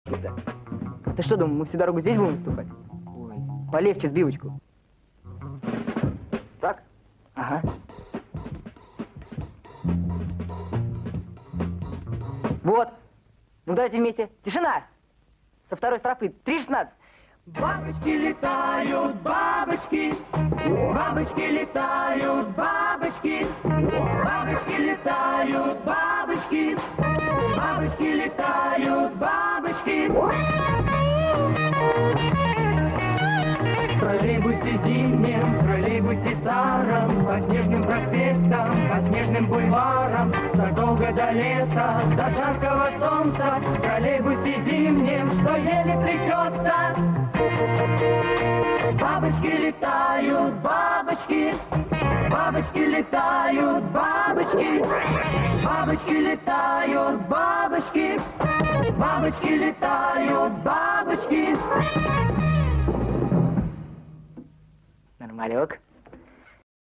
Ты что, думал, мы всю дорогу здесь будем выступать? Ой, полегче сбивочку. Так? Ага. Вот. Ну давайте вместе. Тишина! Со второй строфы. 3:16. Бабочки летают, бабочки, бабочки летают, бабочки, бабочки летают, бабочки, бабочки летают, бабочки. В троллейбусе зимнем, в троллейбусе старом, по снежным проспектам, по снежным бульварам, задолго до лета, до жаркого солнца, в троллейбусе зимнем, что еле плетется. Бабочки летают, бабочки, бабочки летают, бабочки, бабочки летают, бабочки, бабочки летают, бабочки. Нормалек.